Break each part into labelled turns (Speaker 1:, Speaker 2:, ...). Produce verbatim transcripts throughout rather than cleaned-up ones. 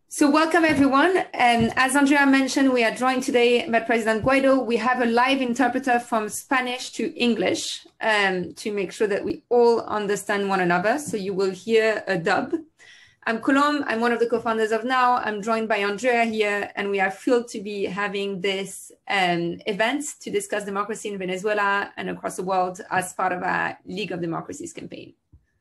Speaker 1: So welcome everyone. And as Andrea mentioned, we are joined today by President Guaido. We have a live interpreter from Spanish to English um, to make sure that we all understand one another. So you will hear a dub. I'm Colombe. I'm one of the co-founders of Now. I'm joined by Andrea here, and we are thrilled to be having this um, event to discuss democracy in Venezuela and across the world as part of our League of Democracies campaign.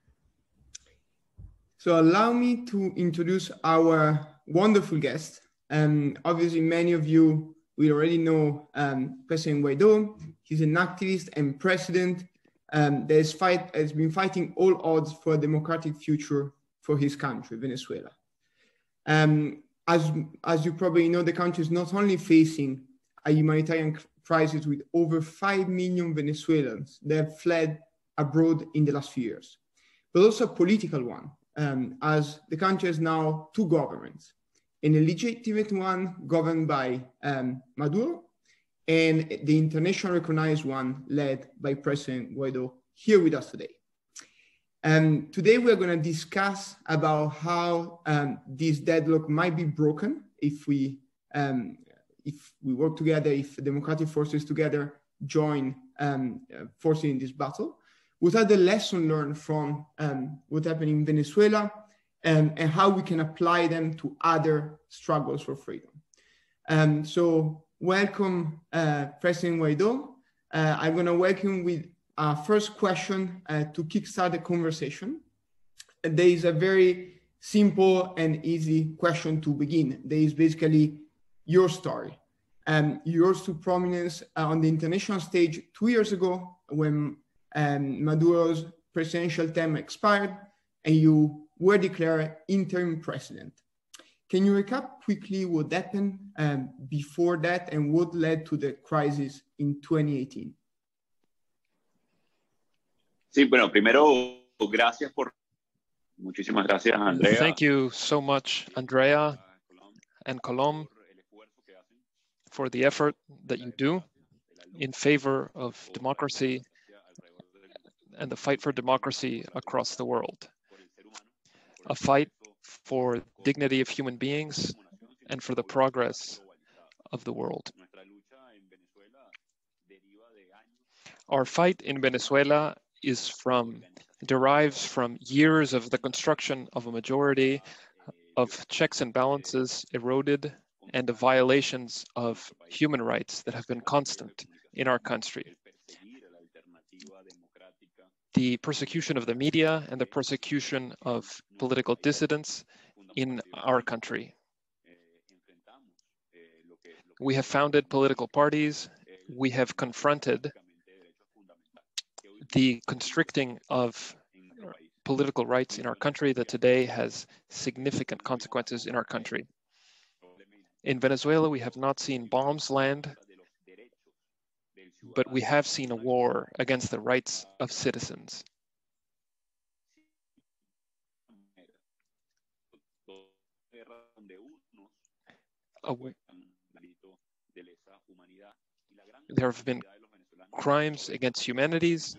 Speaker 2: So allow me to introduce our wonderful guest. Um, obviously, many of you will already know um, President Guaido. He's an activist and president um, that has, fight, has been fighting all odds for a democratic future for his country, Venezuela. Um, as, as you probably know, the country is not only facing a humanitarian crisis with over five million Venezuelans that have fled abroad in the last few years, but also a political one. Um, as the country has now two governments, an illegitimate one governed by um, Maduro and the internationally recognized one led by President Guaido here with us today. Um, today we're going to discuss about how um, this deadlock might be broken if we, um, if we work together, if democratic forces together join um, uh, forces in this battle. What are the lessons learned from um, what happened in Venezuela um, and how we can apply them to other struggles for freedom. Um, so welcome, uh, President Guaido. Uh, I'm gonna welcome with our first question uh, to kickstart the conversation. There is a very simple and easy question to begin. There is basically your story. Um, you rose to prominence uh, on the international stage two years ago when Um, Maduro's presidential term expired and you were declared interim president. Can you recap quickly what happened um, before that and what led to the crisis in twenty eighteen?
Speaker 3: Sí, bueno, primero, gracias por, muchísimas gracias, Andrea.
Speaker 4: Thank you so much, Andrea and Colombe, for the effort that you do in favor of democracy and the fight for democracy across the world. A fight for dignity of human beings and for the progress of the world. Our fight in Venezuela is from, derives from years of the construction of a majority, of checks and balances eroded, and the violations of human rights that have been constant in our country. The persecution of the media and the persecution of political dissidents in our country. We have founded political parties. We have confronted the constricting of political rights in our country that today has significant consequences in our country. In Venezuela, we have not seen bombs land, but we have seen a war against the rights of citizens. A, there have been crimes against humanities.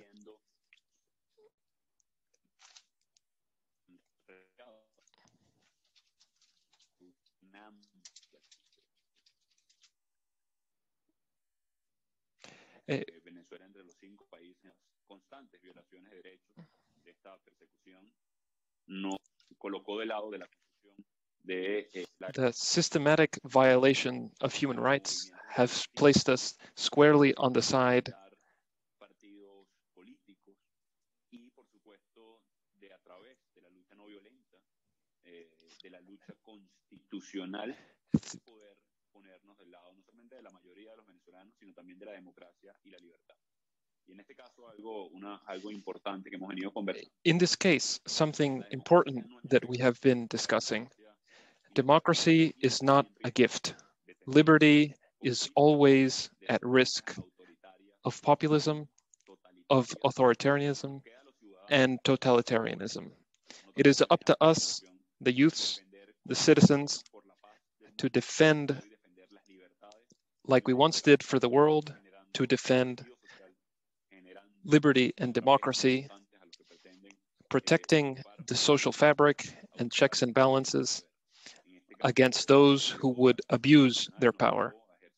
Speaker 4: Eh,
Speaker 3: Venezuela entre los cinco países constantes violaciones de derechos de esta persecución no colocó de lado de la constitución de eh, la
Speaker 4: The systematic violation of human rights has placed us squarely on the side
Speaker 3: partidos políticos y por supuesto de a través de la lucha no violenta eh, de la lucha constitucional poder ponernos del lado no solamente de la mayoría de los venezolanos, sino también de la democracia y la libertad. Y en este caso, algo, una, algo importante que hemos venido conversando.
Speaker 4: In this case, something important that we have been discussing. Democracy is not a gift. Liberty is always at risk of populism, of authoritarianism, and totalitarianism. It is up to us, the youths, the citizens, to defend, like we once did for the world, to defend liberty and democracy, protecting the social fabric and checks and balances against those who would abuse their power.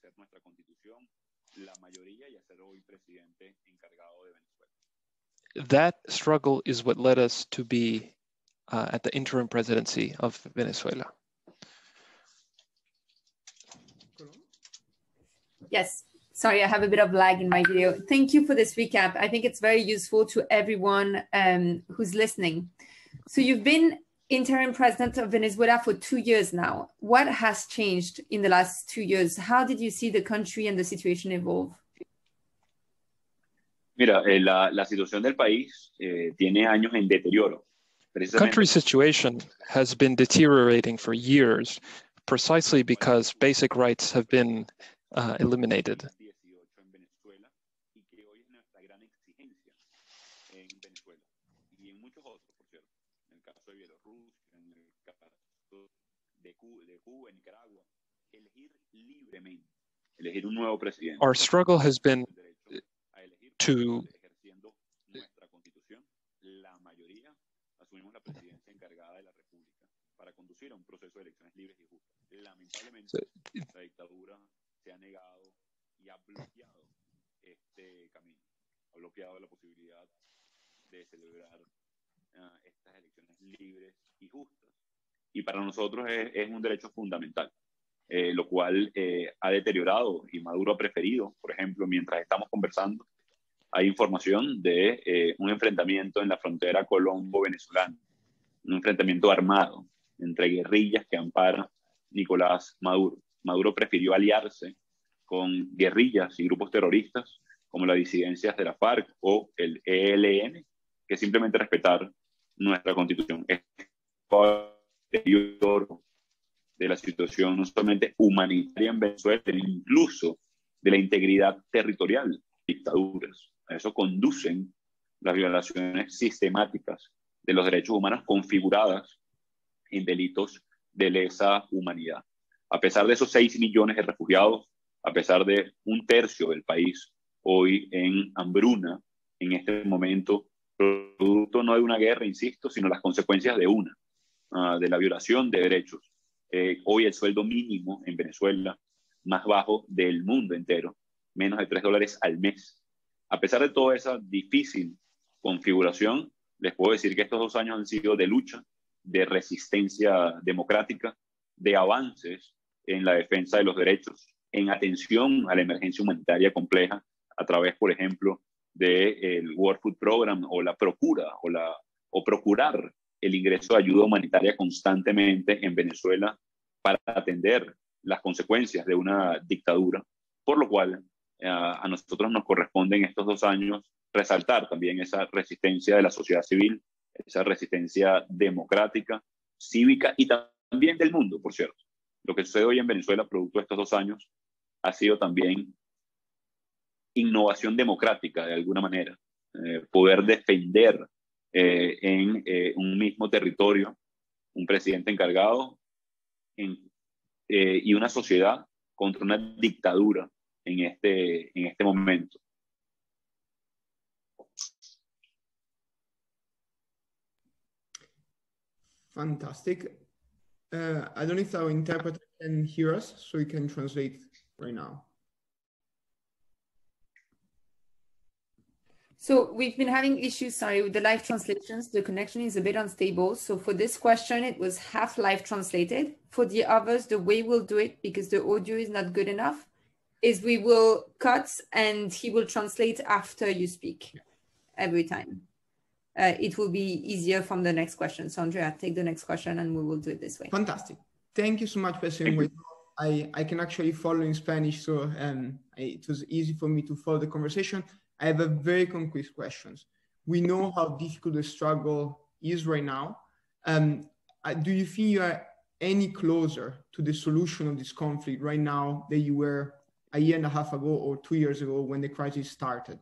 Speaker 4: That struggle is what led us to be uh, at the interim presidency of Venezuela.
Speaker 1: Yes, sorry, I have a bit of lag in my video. Thank you for this recap. I think it's very useful to everyone um, who's listening. So you've been interim president of Venezuela for two years now. What has changed in the last two years? How did you see the country and the situation evolve?
Speaker 3: Mira, eh, la, la situación del país eh, tiene años en deterioro.
Speaker 4: Country situation has been deteriorating for years, precisely because basic rights have been uh, eliminated. Our struggle has been to So,
Speaker 3: y para nosotros es, es un derecho fundamental, eh, lo cual eh, ha deteriorado y Maduro ha preferido, por ejemplo, mientras estamos conversando, hay información de eh, un enfrentamiento en la frontera colombo-venezolana, un enfrentamiento armado entre guerrillas que amparan Nicolás Maduro. Maduro prefirió aliarse con guerrillas y grupos terroristas como las disidencias de la FARC o el E L N, que simplemente respetar nuestra constitución. Es de la situación no solamente humanitaria en Venezuela, sino incluso de la integridad territorial de dictaduras. A eso conducen las violaciones sistemáticas de los derechos humanos configuradas en delitos de lesa humanidad. A pesar de esos seis millones de refugiados, a pesar de un tercio del país hoy en hambruna, en este momento, producto no de una guerra, insisto, sino las consecuencias de una, uh, de la violación de derechos. Eh, hoy el sueldo mínimo en Venezuela, más bajo del mundo entero, menos de tres dólares al mes. A pesar de toda esa difícil configuración, les puedo decir que estos dos años han sido de lucha, de resistencia democrática, de avances en la defensa de los derechos, en atención a la emergencia humanitaria compleja, a través, por ejemplo, del World Food Program o la procura o, la, o procurar el ingreso de ayuda humanitaria constantemente en Venezuela para atender las consecuencias de una dictadura, por lo cual eh, a nosotros nos corresponde en estos dos años resaltar también esa resistencia de la sociedad civil, esa resistencia democrática, cívica y también del mundo, por cierto. Lo que sucede hoy en Venezuela, producto de estos dos años, ha sido también innovación democrática, de alguna manera. Eh, poder defender eh, en eh, un mismo territorio un presidente encargado en, eh, y una sociedad contra una dictadura en este, en este momento.
Speaker 2: Fantastic. Uh, I don't know if our interpreter can hear us, so we can translate right now.
Speaker 1: So we've been having issues, sorry, with the live translations. The connection is a bit unstable. So for this question, it was half live translated. For the others, the way we'll do it, because the audio is not good enough, is we will cut and he will translate after you speak every time. Uh, it will be easier from the next question. So Andrea, take the next question and we will do it this way.
Speaker 2: Fantastic. Thank you so much, President. I, I can actually follow in Spanish, so um, I, it was easy for me to follow the conversation. I have a very concrete questions. We know how difficult the struggle is right now. Um, do you think you are any closer to the solution of this conflict right now than you were a year and a half ago or two years ago when the crisis started?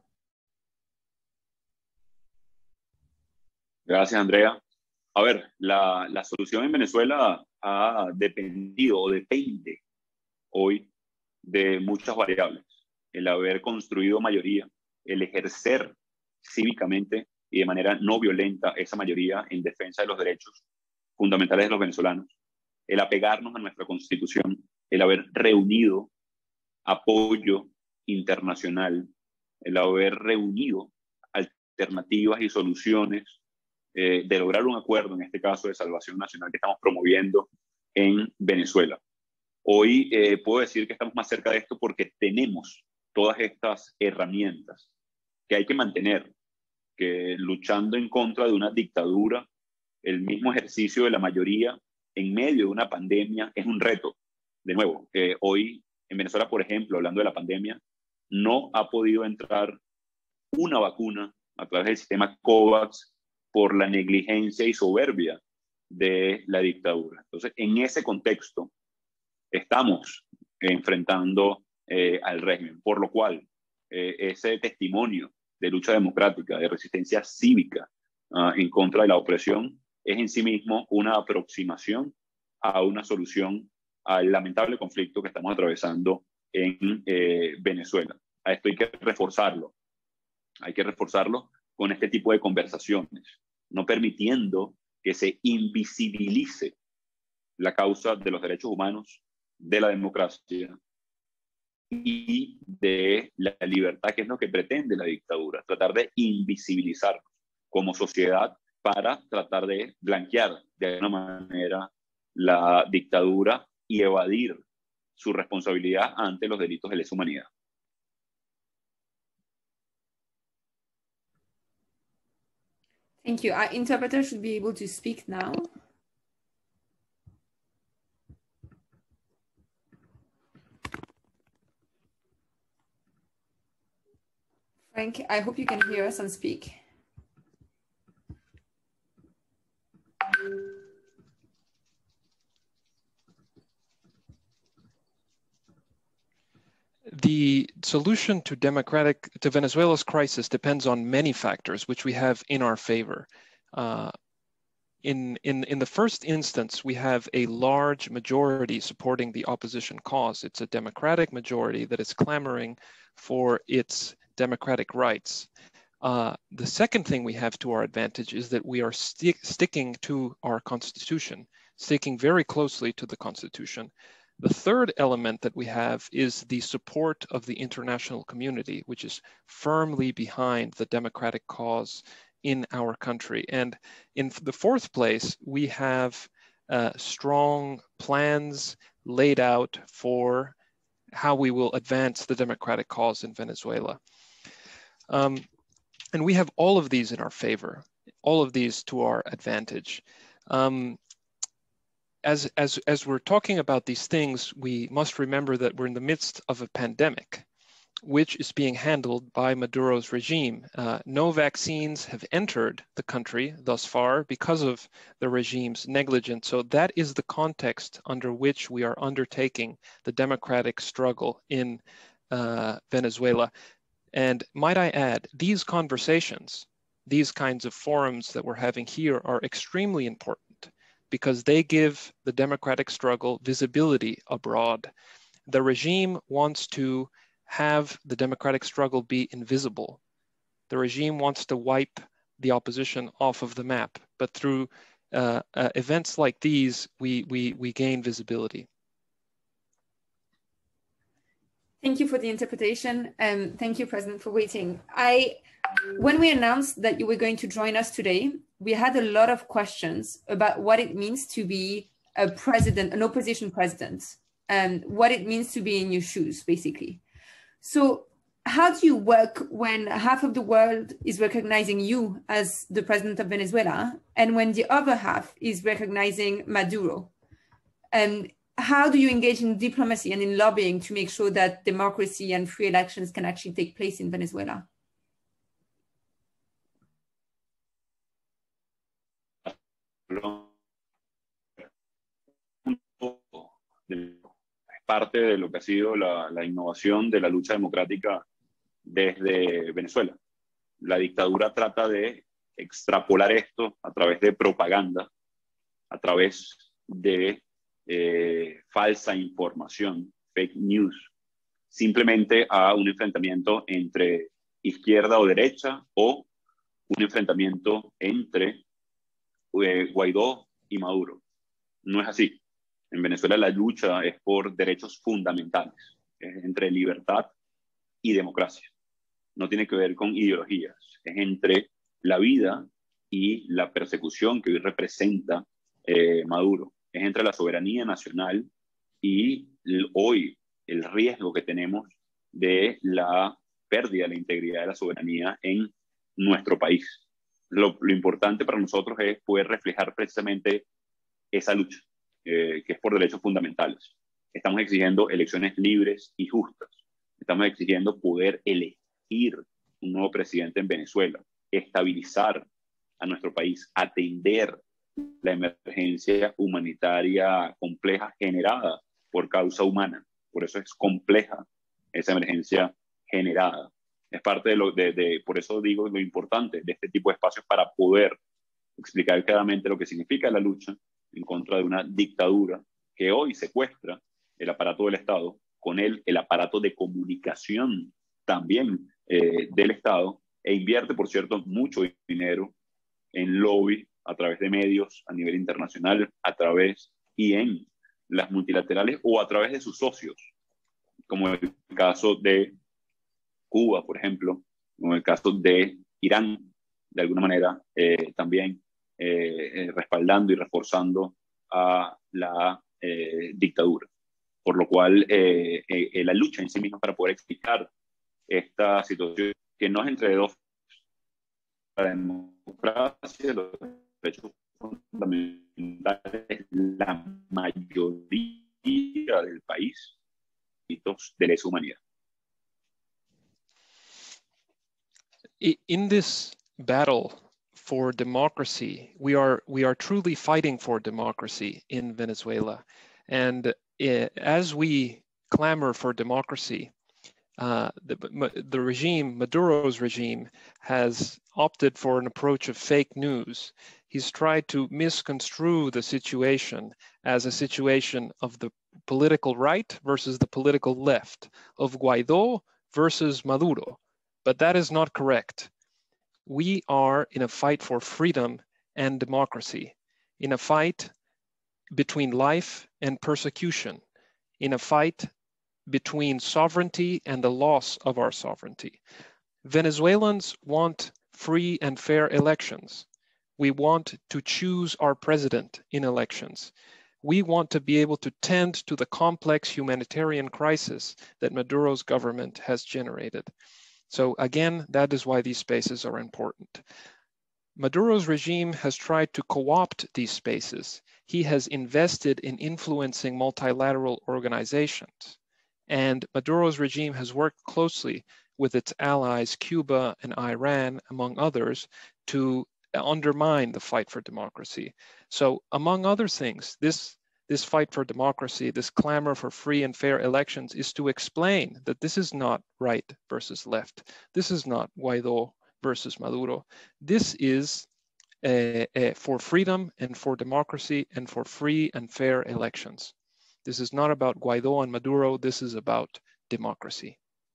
Speaker 3: Gracias, Andrea. A ver, la, la solución en Venezuela ha dependido o depende hoy de muchas variables. El haber construido mayoría, el ejercer cívicamente y de manera no violenta esa mayoría en defensa de los derechos fundamentales de los venezolanos, el apegarnos a nuestra Constitución, el haber reunido apoyo internacional, el haber reunido alternativas y soluciones eh, de lograr un acuerdo, en este caso de salvación nacional que estamos promoviendo en Venezuela. Hoy eh, puedo decir que estamos más cerca de esto porque tenemos todas estas herramientas que hay que mantener, que luchando en contra de una dictadura, el mismo ejercicio de la mayoría en medio de una pandemia es un reto. De nuevo, eh, hoy en Venezuela, por ejemplo, hablando de la pandemia, no ha podido entrar una vacuna a través del sistema COVAX por la negligencia y soberbia de la dictadura. Entonces, en ese contexto, estamos enfrentando eh, al régimen, por lo cual eh, ese testimonio de lucha democrática, de resistencia cívica uh, en contra de la opresión, es en sí mismo una aproximación a una solución al lamentable conflicto que estamos atravesando en eh, Venezuela. A esto hay que reforzarlo. Hay que reforzarlo con este tipo de conversaciones, no permitiendo que se invisibilice la causa de los derechos humanos, de la democracia y de la libertad, que es lo que pretende la dictadura, tratar de invisibilizarnos como sociedad para tratar de blanquear de alguna manera la dictadura y evadir su responsabilidad ante los delitos de lesa humanidad.
Speaker 1: Thank you. Our interpreter should be able to speak now. Frank, I hope you can hear us and speak.
Speaker 4: The solution to democratic to Venezuela's crisis depends on many factors, which we have in our favor. Uh, in, in, in the first instance, we have a large majority supporting the opposition cause. It's a democratic majority that is clamoring for its democratic rights. Uh, the second thing we have to our advantage is that we are sti sticking to our constitution, sticking very closely to the constitution. The third element that we have is the support of the international community, which is firmly behind the democratic cause in our country. And in the fourth place, we have uh, strong plans laid out for how we will advance the democratic cause in Venezuela. Um, and we have all of these in our favor, all of these to our advantage. Um, As, as, as we're talking about these things, we must remember that we're in the midst of a pandemic, which is being handled by Maduro's regime. Uh, no vaccines have entered the country thus far because of the regime's negligence. So that is the context under which we are undertaking the democratic struggle in uh, Venezuela. And might I add, these conversations, these kinds of forums that we're having here are extremely important, because they give the democratic struggle visibility abroad. The regime wants to have the democratic struggle be invisible. The regime wants to wipe the opposition off of the map, but through uh, uh, events like these, we, we, we gain visibility.
Speaker 1: Thank you for the interpretation. Um, thank you, President, for waiting. I, when we announced that you were going to join us today, we had a lot of questions about what it means to be a president, an opposition president, and what it means to be in your shoes, basically. So how do you work when half of the world is recognizing you as the president of Venezuela, and when the other half is recognizing Maduro? And how do you engage in diplomacy and in lobbying to make sure that democracy and free elections can actually take place in Venezuela?
Speaker 3: Es parte de lo que ha sido la, la innovación de la lucha democrática desde Venezuela. La dictadura trata de extrapolar esto a través de propaganda, a través de eh, falsa información, fake news, simplemente a un enfrentamiento entre izquierda o derecha, o un enfrentamiento entre eh, Guaidó y Maduro. No es así. En Venezuela la lucha es por derechos fundamentales, es entre libertad y democracia. No tiene que ver con ideologías, es entre la vida y la persecución que hoy representa eh, Maduro. Es entre la soberanía nacional y el, hoy el riesgo que tenemos de la pérdida de la integridad de la soberanía en nuestro país. Lo, lo importante para nosotros es poder reflejar precisamente esa lucha, eh, que es por derechos fundamentales. Estamos exigiendo elecciones libres y justas. Estamos exigiendo poder elegir un nuevo presidente en Venezuela, estabilizar a nuestro país, atender la emergencia humanitaria compleja generada por causa humana. Por eso es compleja esa emergencia generada. Es parte de lo, de, de, por eso digo lo importante de este tipo de espacios para poder explicar claramente lo que significa la lucha en contra de una dictadura que hoy secuestra el aparato del Estado, con él el aparato de comunicación también eh, del Estado, e invierte, por cierto, mucho dinero en lobby a través de medios a nivel internacional, a través y en las multilaterales o a través de sus socios, como el caso de Cuba, por ejemplo, como el caso de Irán, de alguna manera eh, también eh, eh, respaldando y reforzando a la eh, dictadura. Por lo cual, eh, eh, la lucha en sí misma para poder explicar esta situación, que no es entre dos, la democracia, los derechos fundamentales, la mayoría del país, de lesa humanidad.
Speaker 4: In this battle for democracy, we are we are truly fighting for democracy in Venezuela, and uh, as we clamor for democracy, uh, the the regime, Maduro's regime, has opted for an approach of fake news. He's tried to misconstrue the situation as a situation of the political right versus the political left, of Guaidó versus Maduro. But that is not correct. We are in a fight for freedom and democracy, in a fight between life and persecution, in a fight between sovereignty and the loss of our sovereignty. Venezuelans want free and fair elections. We want to choose our president in elections. We want to be able to tend to the complex humanitarian crisis that Maduro's government has generated. So again, that is why these spaces are important. Maduro's regime has tried to co-opt these spaces. He has invested in influencing multilateral organizations. And Maduro's regime has worked closely with its allies, Cuba and Iran, among others, to undermine the fight for democracy. So among other things, this This fight for democracy, this clamor for free and fair elections, is to explain that this is not right versus left. This is not Guaidó versus Maduro. This is uh, uh, for freedom and for democracy and for free and fair elections. This is not about Guaidó and Maduro. This is about democracy.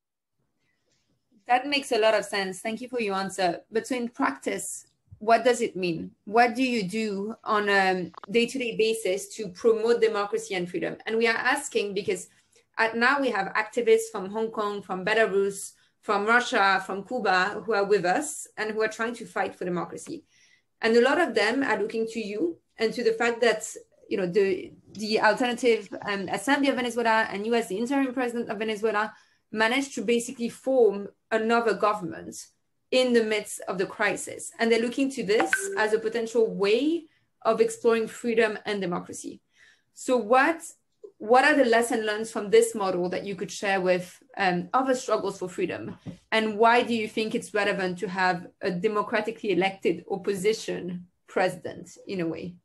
Speaker 1: That makes a lot of sense. Thank you for your answer. But so in practice, what does it mean? What do you do on a day-to-day basis to promote democracy and freedom? And we are asking because at now we have activists from Hong Kong, from Belarus, from Russia, from Cuba, who are with us and who are trying to fight for democracy. And a lot of them are looking to you and to the fact that, you know, the, the Alternative um, Assembly of Venezuela and you as the interim president of Venezuela managed to basically form another government in the midst of the crisis. And they're looking to this as a potential way of exploring freedom and democracy. So what, what are the lessons learned from this model that you could share with um, other struggles for freedom? And why do you think it's relevant to have a democratically elected opposition president in a way?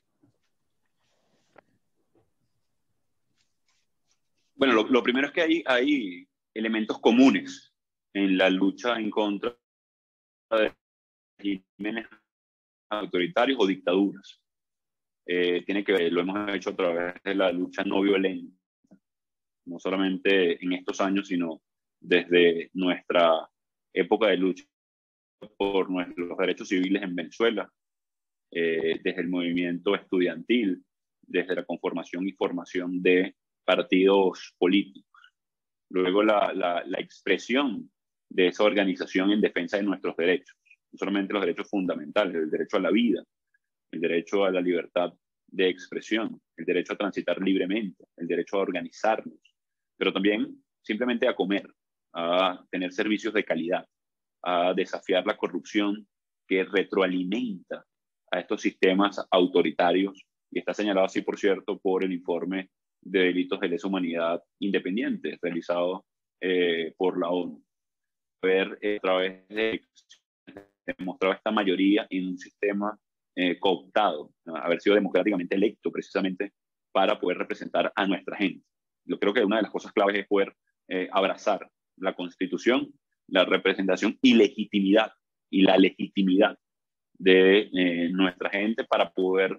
Speaker 3: Bueno, lo, lo primero es que hay, hay elementos comunes en la lucha en contra de regímenes autoritarios o dictaduras. Eh, tiene que ver, lo hemos hecho a través de la lucha no violenta, no solamente en estos años, sino desde nuestra época de lucha por nuestros derechos civiles en Venezuela, eh, desde el movimiento estudiantil, desde la conformación y formación de partidos políticos. Luego la, la, la expresión de esa organización en defensa de nuestros derechos, no solamente los derechos fundamentales, el derecho a la vida, el derecho a la libertad de expresión, el derecho a transitar libremente, el derecho a organizarnos, pero también simplemente a comer, a tener servicios de calidad, a desafiar la corrupción que retroalimenta a estos sistemas autoritarios, y está señalado así, por cierto, por el informe de delitos de lesa humanidad independiente realizado eh, por la ONU. Ver eh, a través de demostrar esta mayoría en un sistema eh, cooptado, ¿no? Haber sido democráticamente electo precisamente para poder representar a nuestra gente. Yo creo que una de las cosas claves es poder eh, abrazar la Constitución, la representación y legitimidad, y la legitimidad de eh, nuestra gente para poder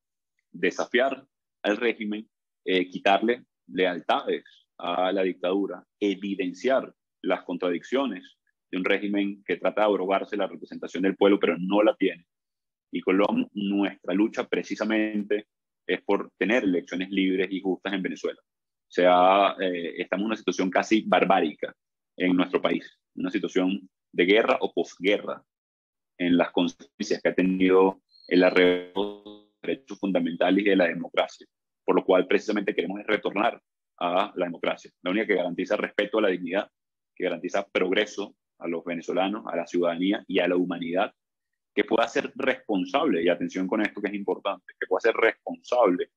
Speaker 3: desafiar al régimen, eh, quitarle lealtades a la dictadura, evidenciar las contradicciones de un régimen que trata de abrogarse la representación del pueblo, pero no la tiene. Y Colón, nuestra lucha precisamente es por tener elecciones libres y justas en Venezuela. O sea, eh, estamos en una situación casi barbárica en nuestro país, una situación de guerra o posguerra en las consecuencias que ha tenido el arreglo de los derechos fundamentales y de la democracia, por lo cual precisamente queremos retornar a la democracia, la única que garantiza respeto a la dignidad, que garantiza progreso a los venezolanos, a la ciudadanía y a la humanidad, que pueda ser responsable, y atención con esto que es importante, que pueda ser responsable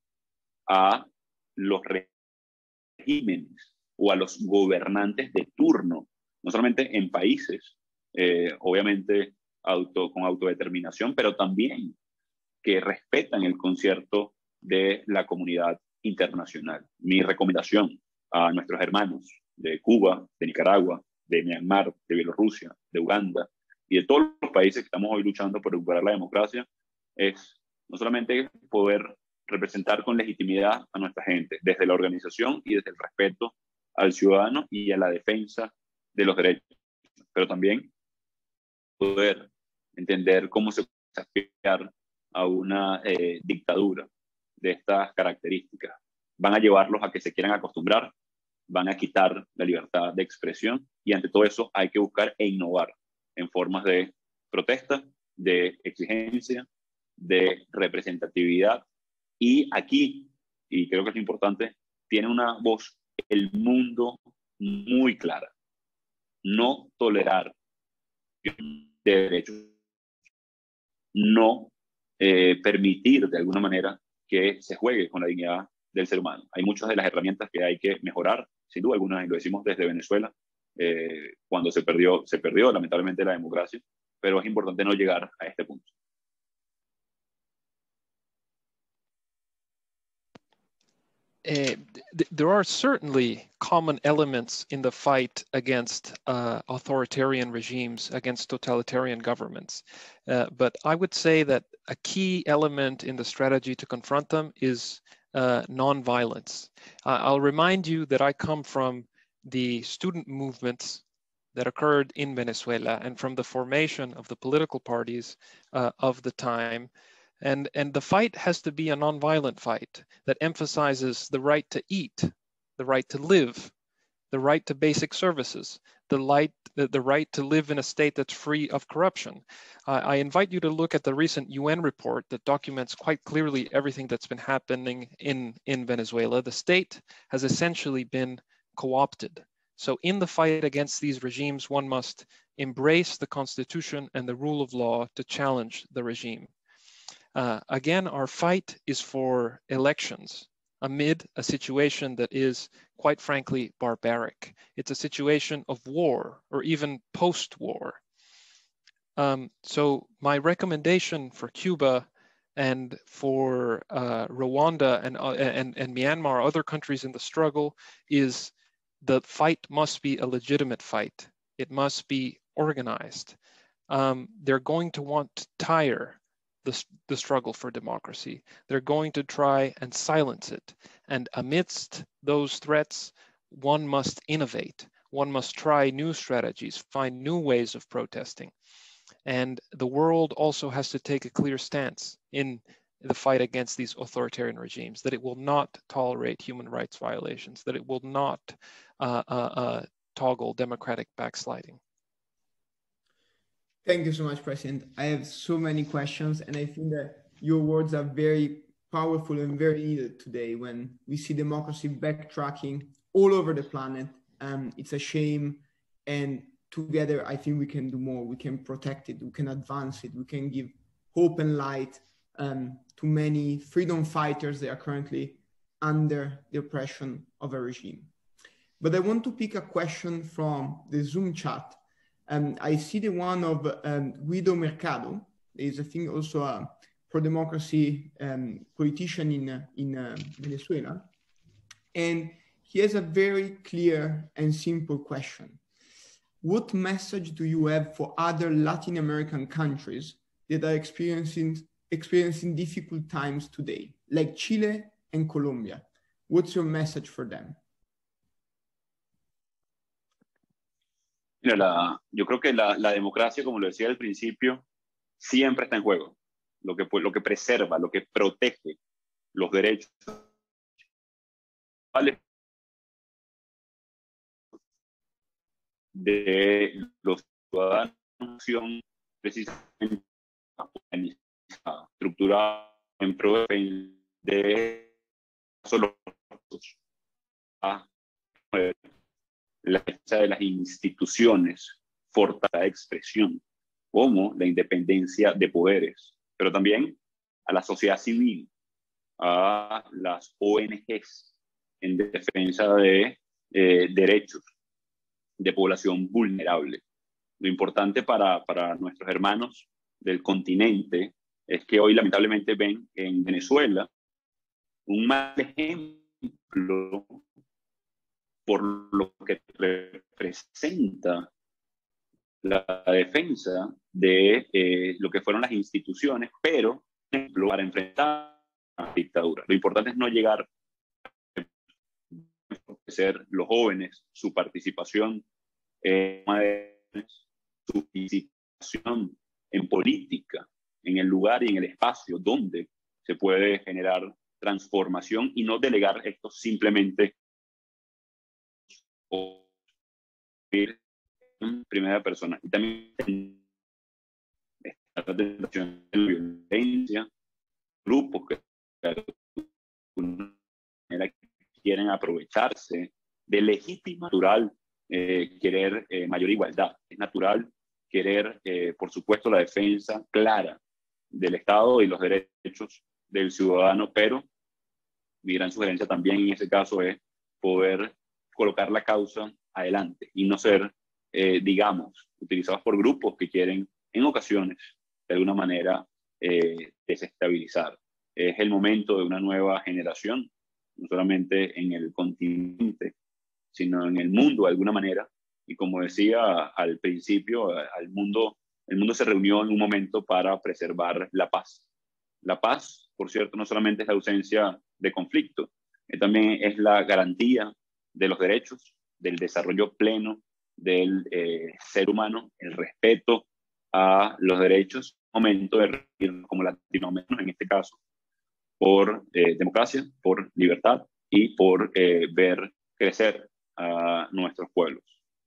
Speaker 3: a los regímenes o a los gobernantes de turno, no solamente en países, eh, obviamente auto, con autodeterminación, pero también que respetan el concierto de la comunidad internacional. Mi recomendación a nuestros hermanos de Cuba, de Nicaragua, de Myanmar, de Bielorrusia, de Uganda y de todos los países que estamos hoy luchando por recuperar la democracia es no solamente poder representar con legitimidad a nuestra gente desde la organización y desde el respeto al ciudadano y a la defensa de los derechos, pero también poder entender cómo se puede desafiar a una eh, dictadura de estas características. Van a llevarlos a que se quieran acostumbrar, van a quitar la libertad de expresión y ante todo eso hay que buscar e innovar en formas de protesta, de exigencia, de representatividad. Y aquí, y creo que es importante, tiene una voz el mundo muy clara. No tolerar de derechos, no eh, permitir de alguna manera que se juegue con la dignidad del ser humano. Hay muchas de las herramientas que hay que mejorar, sin duda alguna, y lo decimos desde Venezuela, eh, cuando se perdió, se perdió lamentablemente la democracia, pero es importante no llegar a este punto.
Speaker 4: Uh, th there are certainly common elements in the fight against uh, authoritarian regimes, against totalitarian governments. Uh, but I would say that a key element in the strategy to confront them is uh, nonviolence. Uh, I'll remind you that I come from the student movements that occurred in Venezuela and from the formation of the political parties uh, of the time. And, and the fight has to be a nonviolent fight that emphasizes the right to eat, the right to live, the right to basic services, the, light, the, the right to live in a state that's free of corruption. Uh, I invite you to look at the recent U N report that documents quite clearly everything that's been happening in, in Venezuela. The state has essentially been co-opted. So in the fight against these regimes, one must embrace the constitution and the rule of law to challenge the regime. Uh, again, our fight is for elections amid a situation that is, quite frankly, barbaric. It's a situation of war or even post-war. Um, so my recommendation for Cuba and for uh, Rwanda and, uh, and, and Myanmar, other countries in the struggle, is the fight must be a legitimate fight. It must be organized. Um, they're going to want to tire The, the struggle for democracy. They're going to try and silence it. And amidst those threats, one must innovate. One must try new strategies, find new ways of protesting. And the world also has to take a clear stance in the fight against these authoritarian regimes, that it will not tolerate human rights violations, that it will not uh, uh, uh, toggle democratic backsliding.
Speaker 2: Thank you so much, President. I have so many questions, and I think that your words are very powerful and very needed today when we see democracy backtracking all over the planet. Um, it's a shame, and together I think we can do more. We can protect it, we can advance it, we can give hope and light um, to many freedom fighters that are currently under the oppression of a regime. But I want to pick a question from the Zoom chat. Um, I see the one of um, Guido Mercado. There's, I think, also a pro-democracy um, politician in, uh, in uh, Venezuela. And he has a very clear and simple question. What message do you have for other Latin American countries that are experiencing, experiencing difficult times today, like Chile and Colombia? What's your message for them?
Speaker 3: Mira, la, yo creo que la, la democracia, como lo decía al principio, siempre está en juego. Lo que, lo que preserva, lo que protege los derechos de los ciudadanos, precisamente estructurada en pro de solo a la defensa de las instituciones, fortaleza de expresión, como la independencia de poderes, pero también a la sociedad civil, a las O N Ges en defensa de eh, derechos de población vulnerable. Lo importante para, para nuestros hermanos del continente es que hoy lamentablemente ven en Venezuela un mal ejemplo por lo que representa la defensa de eh, lo que fueron las instituciones, pero ejemplo, para enfrentar la dictadura. Lo importante es no llegar a ser los jóvenes, su participación, eh, su participación en política, en el lugar y en el espacio donde se puede generar transformación y no delegar esto simplemente o en primera persona. Y también esta tentación de la violencia, grupos que de alguna manera quieren aprovecharse de legítima, natural, eh, querer eh, mayor igualdad. Es natural querer, eh, por supuesto, la defensa clara del Estado y los derechos del ciudadano, pero mi gran sugerencia también en ese caso es poder colocar la causa adelante y no ser, eh, digamos, utilizados por grupos que quieren en ocasiones, de alguna manera, eh, desestabilizar. Es el momento de una nueva generación, no solamente en el continente, sino en el mundo de alguna manera. Y como decía al principio, al mundo, el mundo se reunió en un momento para preservar la paz. La paz, por cierto, no solamente es la ausencia de conflicto, eh, también es la garantía de los derechos, del desarrollo pleno del eh, ser humano, el respeto a los derechos, momento de reunirnos como latinoamericanos, en este caso, por eh, democracia, por libertad y por eh, ver crecer a nuestros pueblos.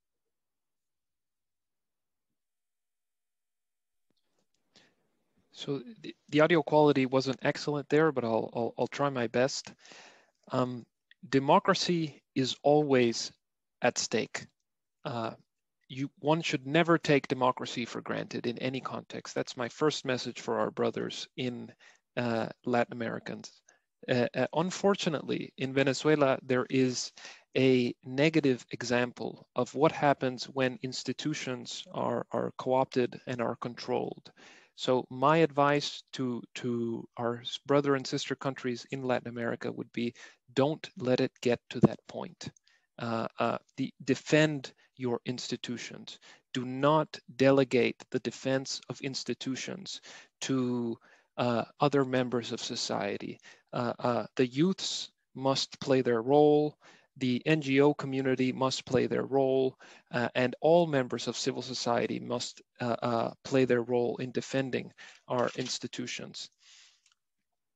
Speaker 4: So the, the audio quality wasn't excellent there, but I'll, I'll, I'll try my best. Um, democracy is always at stake. Uh, you, one should never take democracy for granted in any context. That's my first message for our brothers in uh, Latin Americans. Uh, uh, unfortunately, in Venezuela, there is a negative example of what happens when institutions are, are co-opted and are controlled. So my advice to, to our brother and sister countries in Latin America would be, don't let it get to that point. Uh, uh, the, defend your institutions. Do not delegate the defense of institutions to uh, other members of society. Uh, uh, the youths must play their role. The N G O community must play their role, uh, and all members of civil society must uh, uh, play their role in defending our institutions.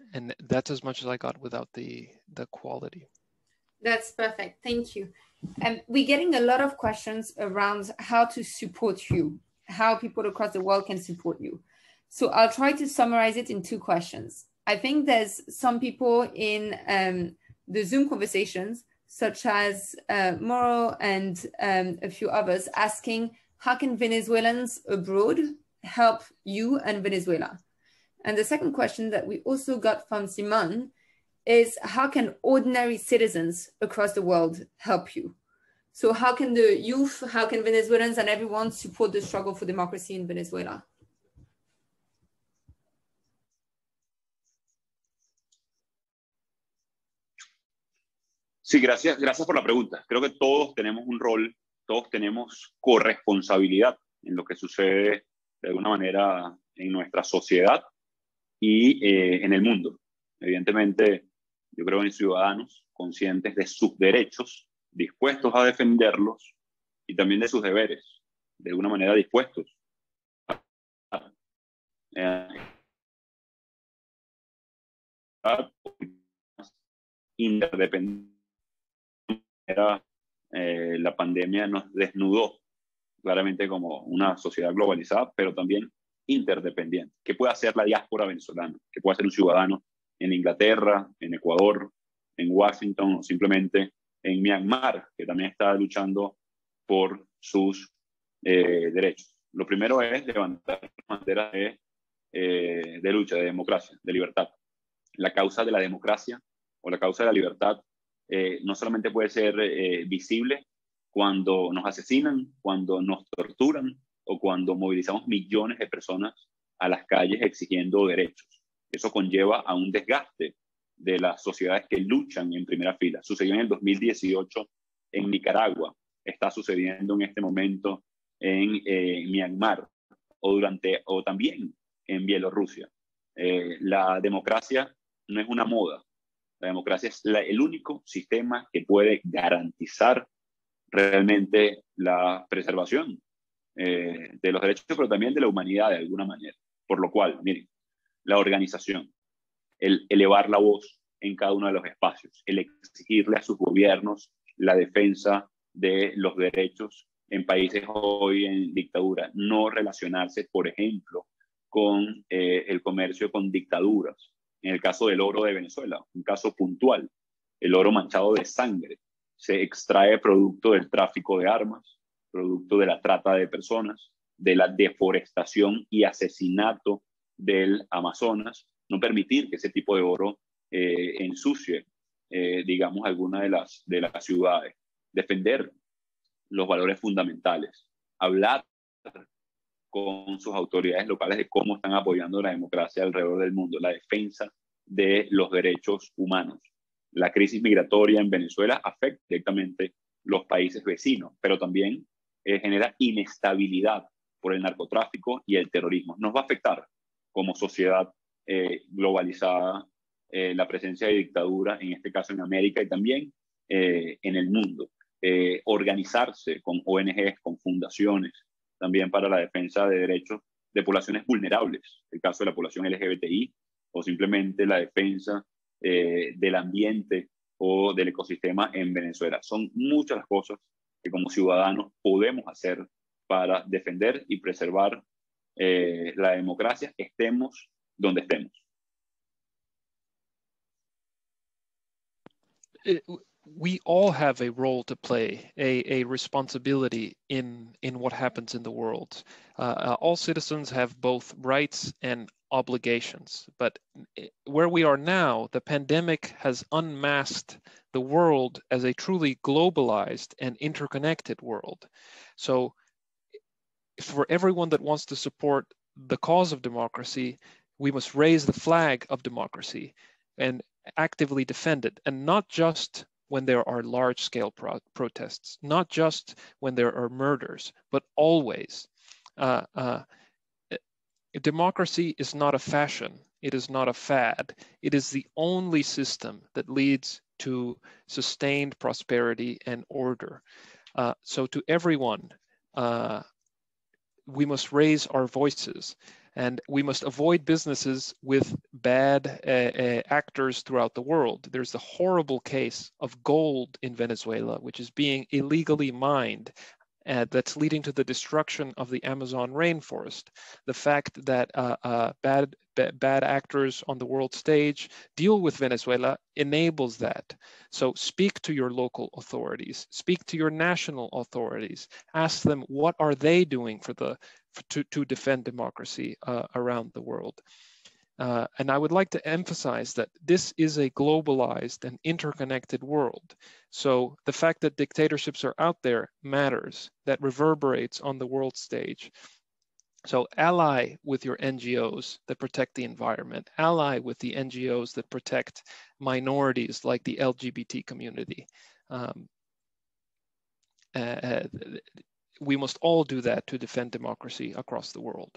Speaker 4: and that's as much as I got without the, the quality.
Speaker 1: That's perfect. Thank you. And we're getting a lot of questions around how to support you, how people across the world can support you. So I'll try to summarize it in two questions. I think there's some people in um, the Zoom conversations, such as uh, Moro and um, a few others, asking, how can Venezuelans abroad help you and Venezuela? And the second question that we also got from Simon is, how can ordinary citizens across the world help you? So how can the youth, how can Venezuelans and everyone support the struggle for democracy in Venezuela?
Speaker 3: Sí, gracias, gracias por la pregunta. Creo que todos tenemos un rol, todos tenemos corresponsabilidad en lo que sucede de alguna manera en nuestra sociedad y eh, en el mundo. Evidentemente, yo creo en ciudadanos conscientes de sus derechos, dispuestos a defenderlos, y también de sus deberes, de alguna manera dispuestos a eh, interdependientes. Eh, la pandemia nos desnudó claramente como una sociedad globalizada, pero también interdependiente. ¿Qué puede hacer la diáspora venezolana? ¿Qué puede hacer un ciudadano en Inglaterra, en Ecuador, en Washington o simplemente en Myanmar, que también está luchando por sus eh, derechos? Lo primero es levantar banderas de, eh, de lucha, de democracia, de libertad. La causa de la democracia o la causa de la libertad eh, no solamente puede ser eh, visible cuando nos asesinan, cuando nos torturan o cuando movilizamos millones de personas a las calles exigiendo derechos. Eso conlleva a un desgaste de las sociedades que luchan en primera fila. Sucedió en el dos mil dieciocho en Nicaragua, está sucediendo en este momento en eh, Myanmar o, durante, o también en Bielorrusia. Eh, la democracia no es una moda. La democracia es la, el único sistema que puede garantizar realmente la preservación eh, de los derechos, pero también de la humanidad de alguna manera. Por lo cual, miren, la organización, el elevar la voz en cada uno de los espacios, el exigirle a sus gobiernos la defensa de los derechos en países hoy en dictadura, no relacionarse, por ejemplo, con eh, el comercio con dictaduras. En el caso del oro de Venezuela, un caso puntual, el oro manchado de sangre se extrae producto del tráfico de armas, producto de la trata de personas, de la deforestación y asesinato del Amazonas. No permitir que ese tipo de oro eh, ensucie, eh, digamos, alguna de las, de las ciudades. Defender los valores fundamentales. Hablar con sus autoridades locales de cómo están apoyando la democracia alrededor del mundo, la defensa de los derechos humanos. La crisis migratoria en Venezuela afecta directamente los países vecinos, pero también eh, genera inestabilidad por el narcotráfico y el terrorismo. Nos va a afectar como sociedad eh, globalizada eh, la presencia de dictadura, en este caso en América y también eh, en el mundo. Eh, organizarse con O N Ges, con fundaciones, también para la defensa de derechos de poblaciones vulnerables, el caso de la población L G B T I, o simplemente la defensa eh, del ambiente o del ecosistema en Venezuela. Son muchas las cosas que como ciudadanos podemos hacer para defender y preservar eh, la democracia, estemos donde estemos.
Speaker 4: It, we all have a role to play, a, a responsibility in, in what happens in the world. Uh, uh, all citizens have both rights and obligations, but where we are now, the pandemic has unmasked the world as a truly globalized and interconnected world. So for everyone that wants to support the cause of democracy, we must raise the flag of democracy and actively defend it, and not just when there are large-scale pro protests, not just when there are murders, but always. Uh, uh, democracy is not a fashion, it is not a fad, it is the only system that leads to sustained prosperity and order. Uh, so to everyone, uh, we must raise our voices And we must avoid businesses with bad uh, uh, actors throughout the world. There's the horrible case of gold in Venezuela, which is being illegally mined. Uh, that's leading to the destruction of the Amazon rainforest. The fact that uh, uh, bad, b- bad actors on the world stage deal with Venezuela enables that. So speak to your local authorities, speak to your national authorities, ask them what are they doing for the, for, to, to defend democracy uh, around the world. Uh, and I would like to emphasize that this is a globalized and interconnected world. So the fact that dictatorships are out there matters, that reverberates on the world stage. So ally with your N G Os that protect the environment, ally with the N G Os that protect minorities like the L G B T community. Um, uh, we must all do that to defend democracy across the world.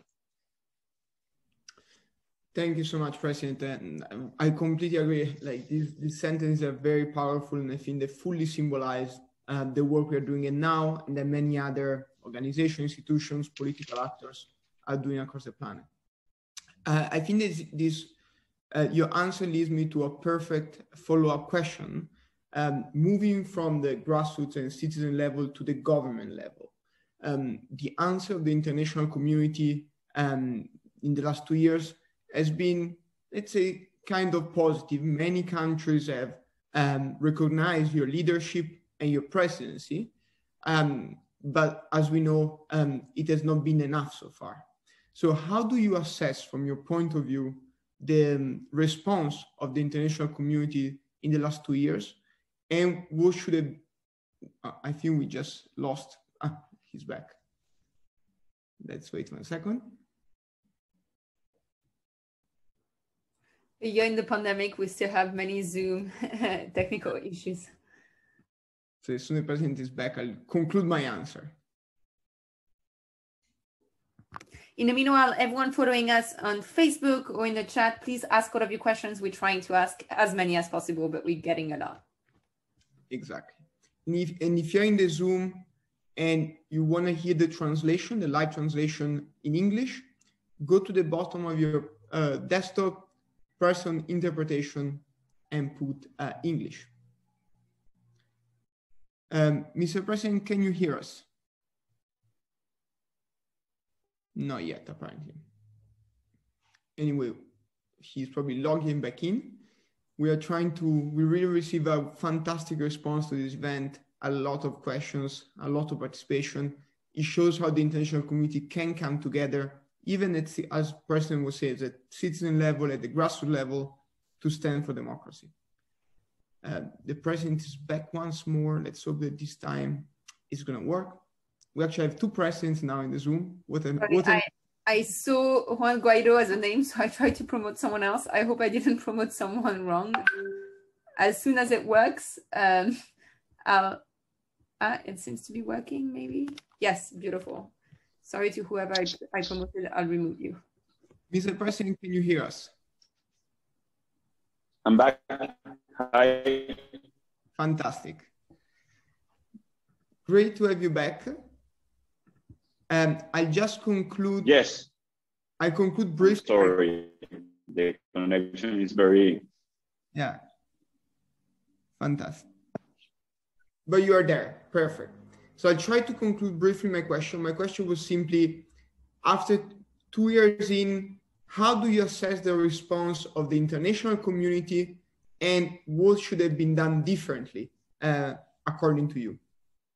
Speaker 2: Thank you so much, President. And I completely agree. Like these, these sentences are very powerful, and I think they fully symbolize uh, the work we are doing and now, and that many other organizations, institutions, political actors are doing across the planet. Uh, I think this, this uh, your answer leads me to a perfect follow-up question, um, moving from the grassroots and citizen level to the government level. Um, the answer of the international community um, in the last two years has been, let's say, kind of positive. Many countries have um, recognized your leadership and your presidency, um, but as we know, um, it has not been enough so far. So how do you assess, from your point of view, the um, response of the international community in the last two years? And what should it, uh, I think we just lost, ah, he's back. Let's wait one second.
Speaker 1: Yeah, in the pandemic, we still have many Zoom technical issues.
Speaker 2: So as soon as the president is back, I'll conclude my answer.
Speaker 1: In the meanwhile, everyone following us on Facebook or in the chat, please ask all of your questions. We're trying to ask as many as possible, but we're getting a lot.
Speaker 2: Exactly. And if, and if you're in the Zoom and you want to hear the translation, the live translation in English, go to the bottom of your uh, desktop, press on interpretation, and put uh, English. Um, Mister President, can you hear us? Not yet, apparently. Anyway, he's probably logging back in. We are trying to, we really receive a fantastic response to this event, a lot of questions, a lot of participation. It shows how the international community can come together, even at, as President would say, at the citizen level, at the grassroots level, to stand for democracy. Uh, the President is back once more. Let's hope that this time it's going to work. We actually have two presidents now in the Zoom. What an,
Speaker 1: Sorry,
Speaker 2: what an...
Speaker 1: I, I saw Juan Guaido as a name, so I tried to promote someone else. I hope I didn't promote someone wrong. As soon as it works, um, I'll, uh, it seems to be working, maybe. Yes, beautiful. Sorry to whoever I, I promoted, I'll remove you.
Speaker 2: Mister President, can you hear us?
Speaker 3: I'm back. Hi.
Speaker 2: Fantastic. Great to have you back. Um, I just conclude.
Speaker 3: Yes.
Speaker 2: I conclude briefly.
Speaker 3: Sorry, the connection is very.
Speaker 2: Yeah. Fantastic. But you are there. Perfect. So I tried to conclude briefly my question. My question was simply, after two years in, how do you assess the response of the international community, and what should have been done differently, uh, according to you?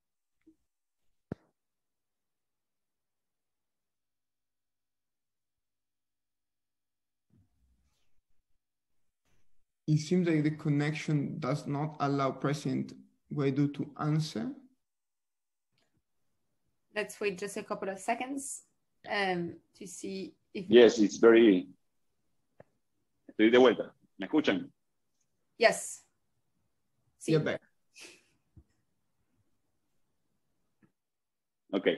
Speaker 2: It seems like the connection does not allow President Guaido to answer.
Speaker 1: Let's wait just a couple of seconds um, to see if...
Speaker 3: Yes, it's very... Estoy de vuelta. ¿Me escuchan?
Speaker 1: Yes. Sí.
Speaker 2: You're back.
Speaker 3: Ok.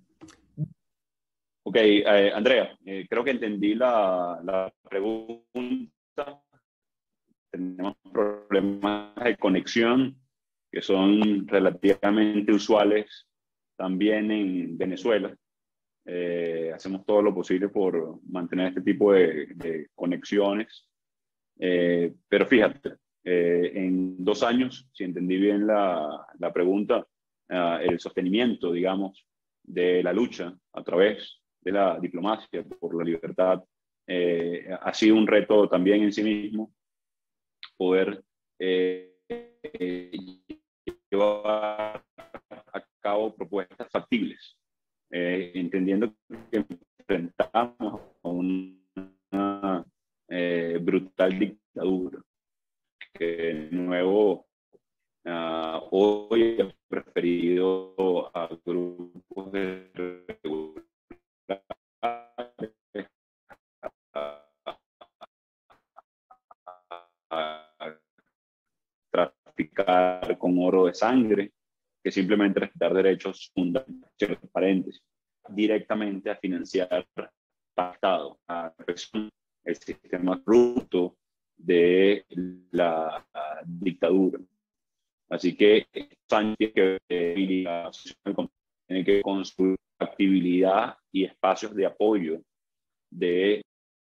Speaker 3: Ok, eh, Andrea, eh, creo que entendí la, la pregunta. Tenemos problemas de conexión que son relativamente usuales también en Venezuela. Eh, hacemos todo lo posible por mantener este tipo de, de conexiones. Eh, pero fíjate, eh, en dos años, si entendí bien la, la pregunta, uh, el sostenimiento, digamos, de la lucha a través de la diplomacia por la libertad eh, ha sido un reto también en sí mismo, poder eh, eh, llevar a cabo propuestas factibles, eh, entendiendo que enfrentamos a una eh, brutal dictadura que de nuevo uh, hoy he preferido a grupos de traficar con oro de sangre, que simplemente respetar derechos fundamentales, paréntesis, directamente a financiar pactado, a el sistema corrupto de la dictadura. Así que tiene que, tiene que construir actividad y espacios de apoyo de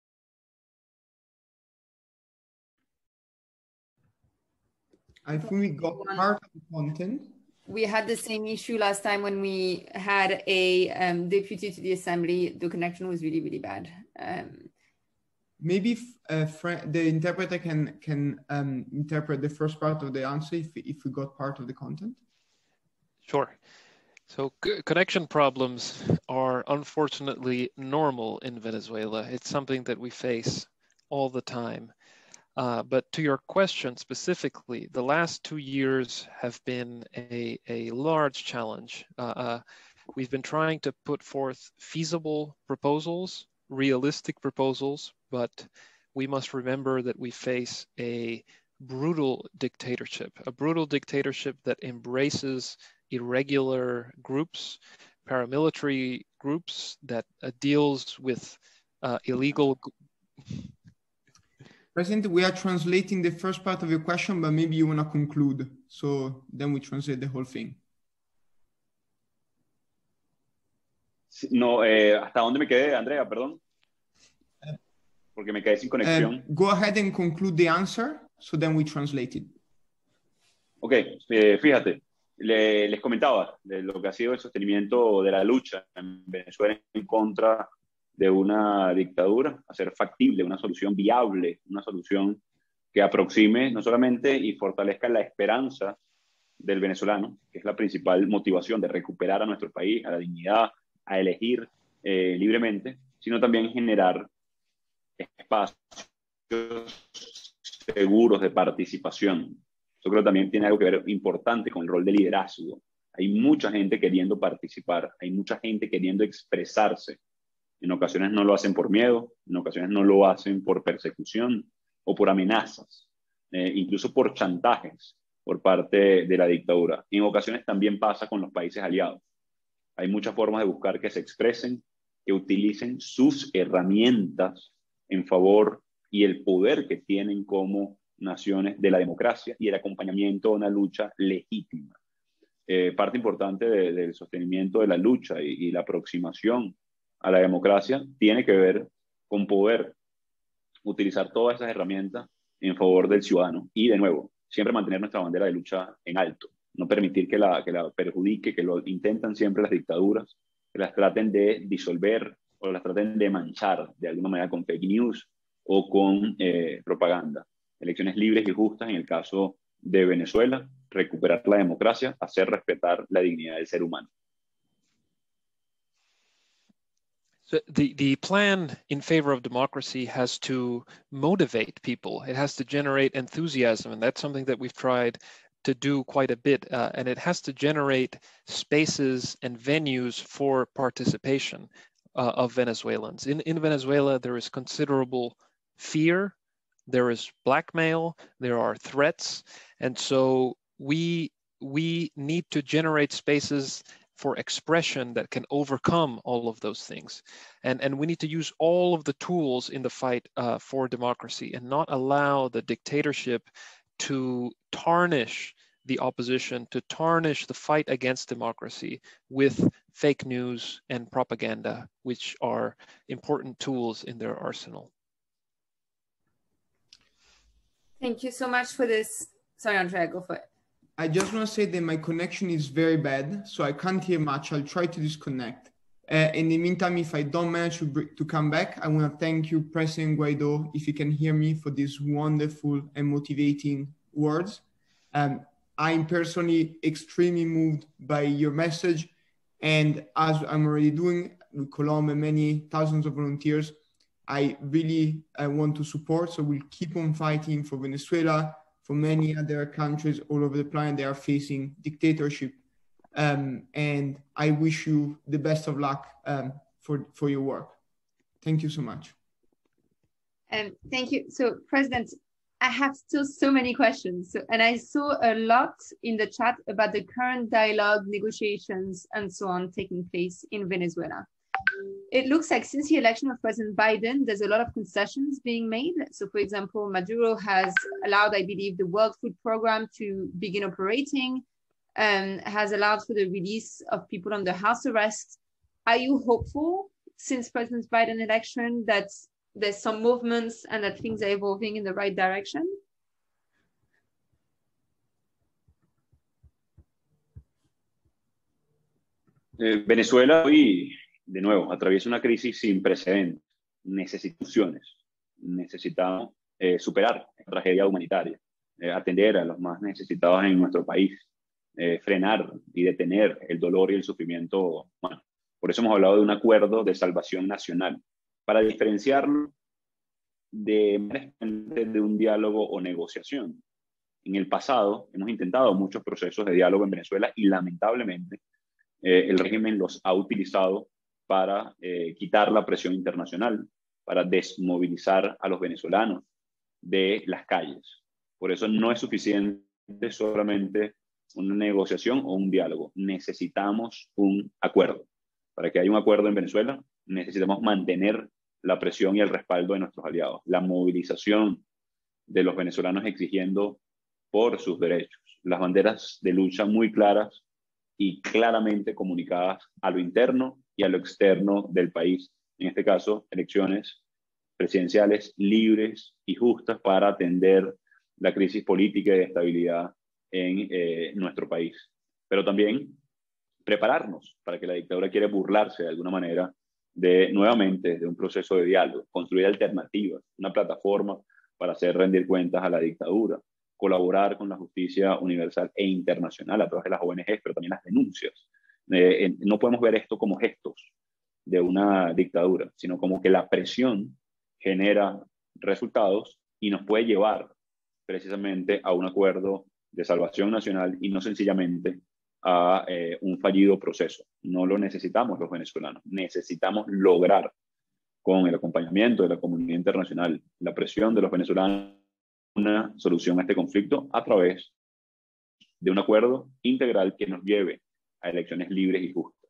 Speaker 2: I think we got part of the content.
Speaker 1: We had the same issue last time when we had a um, deputy to the assembly. The connection was really, really bad. Um,
Speaker 2: Maybe uh, the interpreter can can um, interpret the first part of the answer if, if we got part of the content.
Speaker 4: Sure. So connection problems are unfortunately normal in Venezuela. It's something that we face all the time. Uh, but to your question specifically, the last two years have been a, a large challenge. Uh, uh, we've been trying to put forth feasible proposals, realistic proposals, but we must remember that we face a brutal dictatorship, a brutal dictatorship that embraces irregular groups, paramilitary groups, that uh, deals with uh, illegal.
Speaker 2: President, we are translating the first part of your question, but maybe you want to conclude. So then we translate the whole thing.
Speaker 3: No, eh, ¿hasta dónde me quedé, Andrea? Perdón. Porque me quedé sin conexión.
Speaker 2: Uh, go ahead and conclude the answer, so then we translate it.
Speaker 3: Ok, eh, fíjate, le, les comentaba de lo que ha sido el sostenimiento de la lucha en Venezuela en contra de una dictadura, hacer factible una solución viable, una solución que aproxime no solamente y fortalezca la esperanza del venezolano, que es la principal motivación de recuperar a nuestro país, a la dignidad, a elegir eh, libremente, sino también generar espacios seguros de participación. Yo creo que también tiene algo que ver importante con el rol de liderazgo. Hay mucha gente queriendo participar, hay mucha gente queriendo expresarse. En ocasiones no lo hacen por miedo, en ocasiones no lo hacen por persecución o por amenazas, eh, incluso por chantajes por parte de la dictadura. En ocasiones también pasa con los países aliados. Hay muchas formas de buscar que se expresen, que utilicen sus herramientas en favor y el poder que tienen como naciones de la democracia y el acompañamiento a una lucha legítima. Eh, parte importante de, del sostenimiento de la lucha y, y la aproximación a la democracia tiene que ver con poder utilizar todas esas herramientas en favor del ciudadano y, de nuevo, siempre mantener nuestra bandera de lucha en alto, no permitir que la, que la perjudique, que lo intentan siempre las dictaduras, que las traten de disolver o las traten de manchar de alguna manera con fake news o con eh, propaganda. Elecciones libres y justas en el caso de Venezuela, recuperar la democracia, hacer respetar la dignidad del ser humano.
Speaker 4: So the, the plan in favor of democracy has to motivate people. It has to generate enthusiasm, and that's something that we've tried to do quite a bit. Uh, and it has to generate spaces and venues for participation uh, of Venezuelans. In, in Venezuela, there is considerable fear, there is blackmail, there are threats. And so we, we need to generate spaces for expression that can overcome all of those things. And, and we need to use all of the tools in the fight uh, for democracy and not allow the dictatorship to tarnish the opposition to tarnish the fight against democracy with fake news and propaganda, which are important tools in their arsenal.
Speaker 1: Thank you so much for this. Sorry, Andrea, go for it.
Speaker 2: I just want to say that my connection is very bad, so I can't hear much. I'll try to disconnect. Uh, in the meantime, if I don't manage to, to come back, I want to thank you, President Guaido, if you can hear me, for these wonderful and motivating words. Um, I'm personally extremely moved by your message. And as I'm already doing with Colomb and many thousands of volunteers, I really uh, want to support. So we'll keep on fighting for Venezuela, for many other countries all over the planet that are facing dictatorship. Um, and I wish you the best of luck um, for, for your work. Thank you so much.
Speaker 1: Um, thank you. So, President, I have still so many questions. So, and I saw a lot in the chat about the current dialogue, negotiations, and so on taking place in Venezuela. It looks like since the election of President Biden, there's a lot of concessions being made. So, for example, Maduro has allowed, I believe, the World Food Program to begin operating, and has allowed for the release of people under house arrest. Are you hopeful, since President Biden election, that there's some movements and that things are evolving in the right direction?
Speaker 3: Eh, Venezuela hoy, de nuevo, atraviesa una crisis sin precedentes. Necesitamos, necesitamos eh, superar la tragedia humanitaria, eh, atender a los más necesitados en nuestro país, eh, frenar y detener el dolor y el sufrimiento humano. Por eso hemos hablado de un acuerdo de salvación nacional, para diferenciarlo de, de un diálogo o negociación. En el pasado hemos intentado muchos procesos de diálogo en Venezuela y lamentablemente eh, el régimen los ha utilizado para eh, quitar la presión internacional, para desmovilizar a los venezolanos de las calles. Por eso no es suficiente solamente una negociación o un diálogo. Necesitamos un acuerdo. Para que haya un acuerdo en Venezuela, necesitamos mantener la presión y el respaldo de nuestros aliados, la movilización de los venezolanos exigiendo por sus derechos, las banderas de lucha muy claras y claramente comunicadas a lo interno y a lo externo del país. En este caso, elecciones presidenciales libres y justas para atender la crisis política y de estabilidad en eh, nuestro país. Pero también prepararnos para que la dictadura quiere burlarse de alguna manera de, nuevamente, de un proceso de diálogo, construir alternativas, una plataforma para hacer rendir cuentas a la dictadura, colaborar con la justicia universal e internacional a través de las O N Ges, pero también las denuncias. Eh, eh, no podemos ver esto como gestos de una dictadura, sino como que la presión genera resultados y nos puede llevar precisamente a un acuerdo de salvación nacional y no sencillamente a eh, un fallido proceso. No lo necesitamos los venezolanos, necesitamos lograr con el acompañamiento de la comunidad internacional, la presión de los venezolanos, una solución a este conflicto a través de un acuerdo integral que nos lleve a elecciones libres y justas.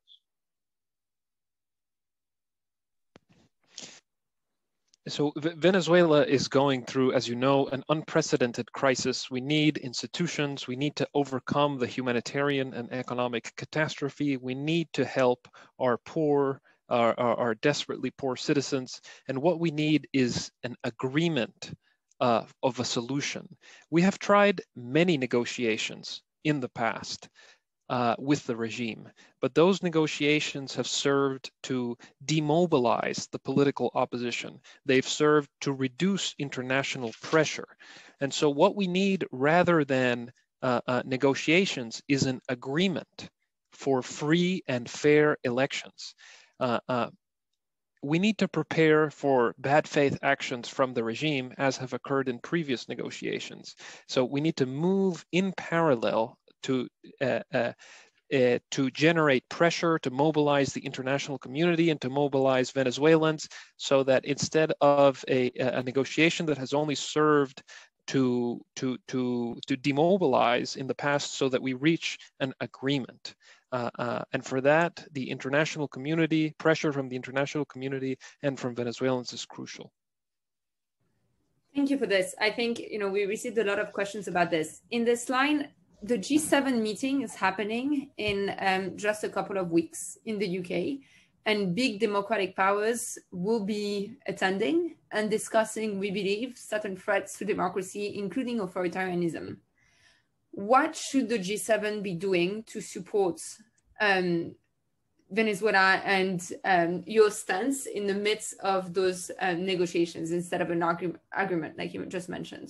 Speaker 4: So Venezuela is going through, as you know, an unprecedented crisis. We need institutions. We need to overcome the humanitarian and economic catastrophe. We need to help our poor, our, our, our desperately poor citizens. And what we need is an agreement uh, of a solution. We have tried many negotiations in the past Uh, with the regime. But those negotiations have served to demobilize the political opposition. They've served to reduce international pressure. And so what we need rather than uh, uh, negotiations is an agreement for free and fair elections. Uh, uh, we need to prepare for bad faith actions from the regime as have occurred in previous negotiations. So we need to move in parallel to uh, uh, uh, to generate pressure, to mobilize the international community and to mobilize Venezuelans so that instead of a, a negotiation that has only served to, to, to, to demobilize in the past so that we reach an agreement. Uh, uh, and for that, the international community, pressure from the international community and from Venezuelans is crucial.
Speaker 1: Thank you for this. I think, you know, we received a lot of questions about this. In this line, the G seven meeting is happening in um, just a couple of weeks in the U K, and big democratic powers will be attending and discussing, we believe, certain threats to democracy, including authoritarianism. What should the G seven be doing to support um, Venezuela and um, your stance in the midst of those um, negotiations instead of an argu argument like you just mentioned?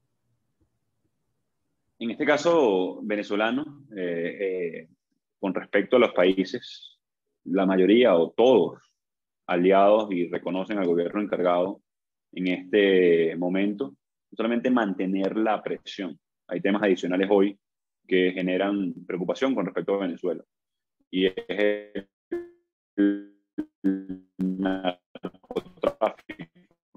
Speaker 3: En este caso venezolano, eh, eh, con respecto a los países, la mayoría o todos aliados y reconocen al gobierno encargado en este momento, no solamente mantener la presión. Hay temas adicionales hoy que generan preocupación con respecto a Venezuela. Y es el narcotráfico,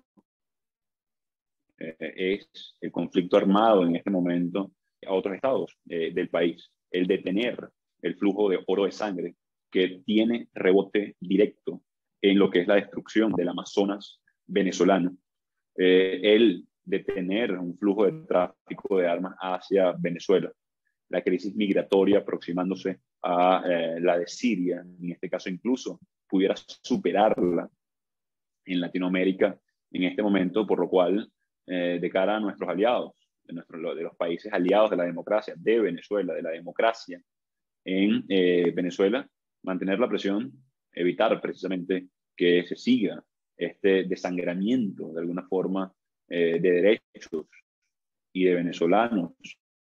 Speaker 3: eh, es el conflicto armado en este momento a otros estados eh, del país, el detener el flujo de oro de sangre que tiene rebote directo en lo que es la destrucción del Amazonas venezolano, eh, el detener un flujo de tráfico de armas hacia Venezuela, la crisis migratoria aproximándose a eh, la de Siria, en este caso incluso pudiera superarla en Latinoamérica en este momento, por lo cual eh, de cara a nuestros aliados, de, nuestro, de los países aliados de la democracia, de Venezuela, de la democracia en eh, Venezuela, mantener la presión, evitar precisamente que se siga este desangramiento de alguna forma eh, de derechos y de venezolanos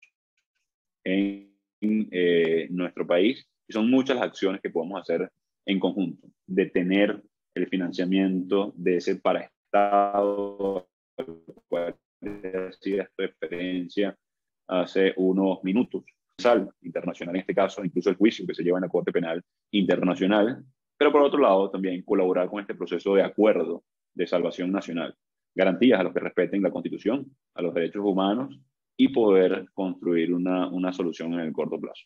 Speaker 3: en eh, nuestro país. Y son muchas las acciones que podemos hacer en conjunto. Detener el financiamiento de ese paraestado al cual hacía referencia hace unos minutos. Internacional en este caso, incluso el juicio que se lleva en la Corte Penal Internacional, pero por otro lado también colaborar con este proceso de acuerdo de salvación nacional, garantías a los que respeten la Constitución, a los derechos humanos y poder construir una, una solución en el corto plazo.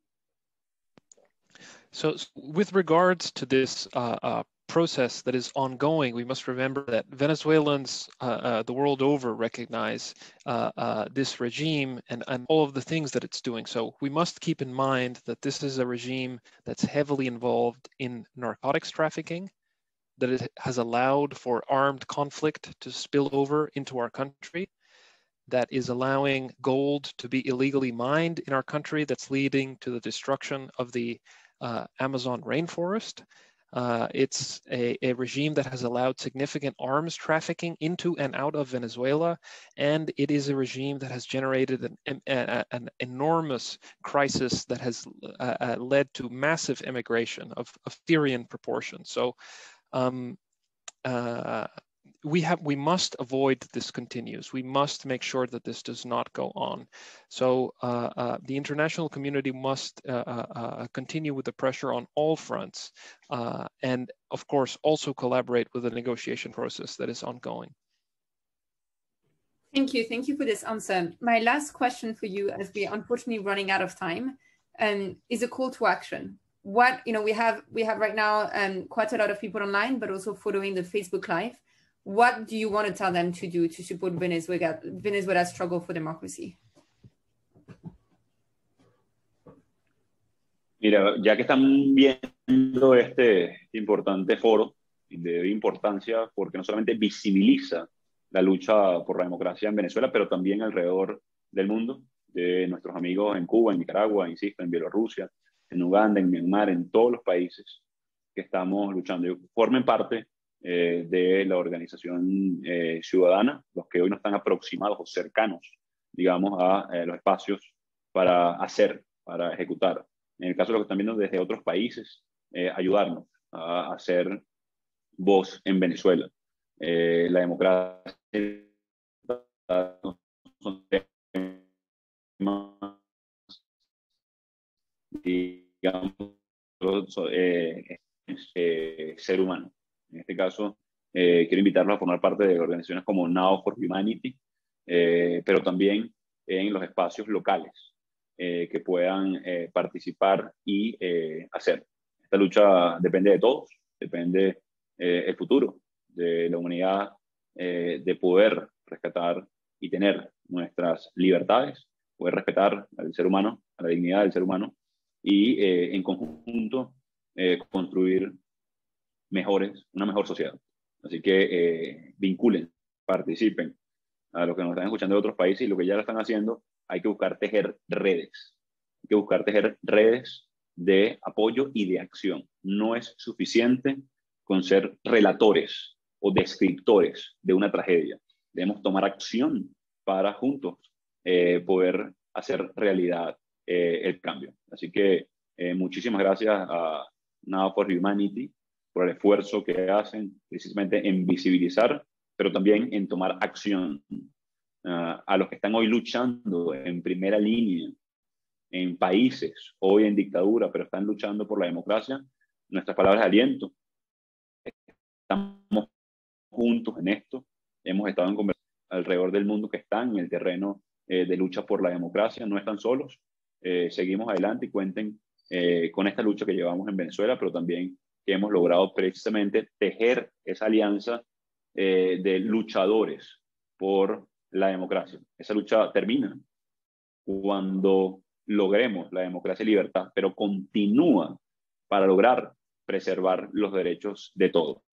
Speaker 4: So with regards to this uh, uh, process that is ongoing, we must remember that Venezuelans uh, uh, the world over recognize uh, uh, this regime and, and all of the things that it's doing. So we must keep in mind that this is a regime that's heavily involved in narcotics trafficking, that it has allowed for armed conflict to spill over into our country, that is allowing gold to be illegally mined in our country, that's leading to the destruction of the uh, Amazon rainforest. Uh, it's a, a regime that has allowed significant arms trafficking into and out of Venezuela, and it is a regime that has generated an, an, an enormous crisis that has uh, uh, led to massive immigration of, of Syrian proportions. So um, uh, we have we must avoid that this continues. We must make sure that this does not go on. So uh, uh, the international community must uh, uh, continue with the pressure on all fronts, uh, and of course also collaborate with the negotiation process that is ongoing.
Speaker 1: Thank you. Thank you for this answer. My last question for you, as we are unfortunately running out of time, um, is a call to action. What, you know, we have we have right now um, quite a lot of people online, but also following the Facebook Live. What do you want to tell them to do to support Venezuela, Venezuela's struggle for democracy?
Speaker 3: Mira, ya que están viendo este importante foro de importancia, porque no solamente visibiliza la lucha por la democracia en Venezuela, pero también alrededor del mundo, de nuestros amigos en Cuba, en Nicaragua, insisto, en Bielorrusia, en Uganda, en Myanmar, en todos los países que estamos luchando. Y formen parte eh, de la organización eh, ciudadana, los que hoy no están aproximados o cercanos, digamos, a eh, los espacios para hacer, para ejecutar. En el caso de los que están viendo desde otros países, eh, ayudarnos a hacer voz en Venezuela. Eh, la democracia son temas, digamos, eh, eh, ser humano. En este caso, eh, quiero invitarlos a formar parte de organizaciones como Now for Humanity, eh, pero también en los espacios locales eh, que puedan eh, participar y eh, hacer. Esta lucha depende de todos, depende eh, el futuro de la humanidad, eh, de poder rescatar y tener nuestras libertades, poder respetar al ser humano, a la dignidad del ser humano, y eh, en conjunto eh, construir mejores, una mejor sociedad. Así que eh, vinculen, participen. A los que nos están escuchando de otros países y lo que ya lo están haciendo, hay que buscar tejer redes. Hay que buscar tejer redes de apoyo y de acción. No es suficiente con ser relatores o descriptores de una tragedia. Debemos tomar acción para juntos eh, poder hacer realidad eh, el cambio. Así que eh, muchísimas gracias a Now for Humanity por el esfuerzo que hacen precisamente en visibilizar, pero también en tomar acción. Uh, a los que están hoy luchando en primera línea en países hoy en dictadura, pero están luchando por la democracia, nuestras palabras de aliento. Estamos juntos en esto, hemos estado en conversación alrededor del mundo que están en el terreno eh, de lucha por la democracia, no están solos, eh, seguimos adelante y cuenten eh, con esta lucha que llevamos en Venezuela, pero también que hemos logrado precisamente tejer esa alianza eh, de luchadores por la democracia. Esa lucha termina cuando logremos la democracia y libertad, pero continúa para lograr preservar los derechos de todos.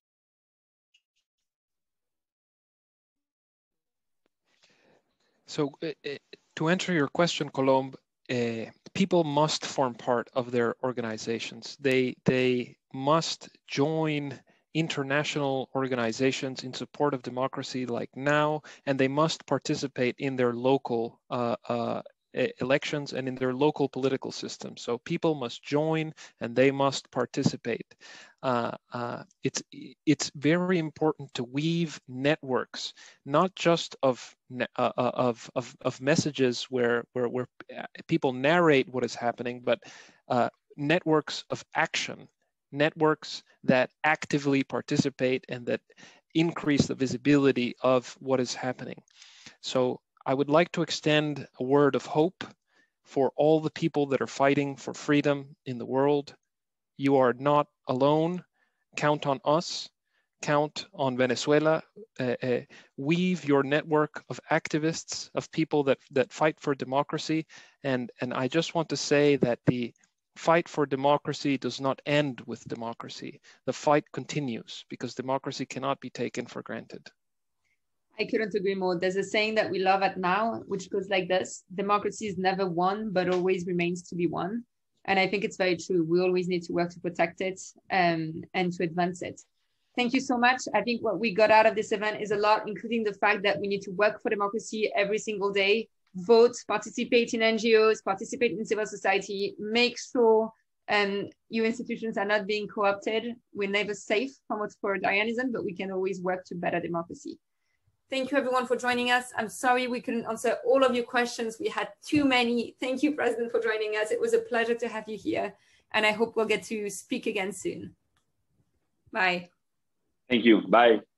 Speaker 4: So uh, uh, to answer your question, Colombe, uh, people must form part of their organizations. They, they must join international organizations in support of democracy like now, and they must participate in their local uh, uh, elections and in their local political system. So people must join and they must participate. Uh, uh, it's, it's very important to weave networks, not just of, uh, of, of, of messages where, where, where people narrate what is happening, but uh, networks of action, networks that actively participate and that increase the visibility of what is happening. So I would like to extend a word of hope for all the people that are fighting for freedom in the world. You are not alone. Count on us. Count on Venezuela. Uh, uh, weave your network of activists, of people that, that fight for democracy. And, and I just want to say that the fight for democracy does not end with democracy. The fight continues because democracy cannot be taken for granted.
Speaker 1: I couldn't agree more. There's a saying that we love at Now, which goes like this: democracy is never won, but always remains to be won. And I think it's very true. We always need to work to protect it um, and to advance it. Thank you so much. I think what we got out of this event is a lot, including the fact that we need to work for democracy every single day, vote, participate in N G Os, participate in civil society, make sure um, your institutions are not being co-opted. We're never safe from authoritarianism, but we can always work to better democracy. Thank you everyone for joining us. I'm sorry we couldn't answer all of your questions. We had too many. Thank you, President, for joining us. It was a pleasure to have you here. And I hope we'll get to speak again soon. Bye.
Speaker 3: Thank you. Bye.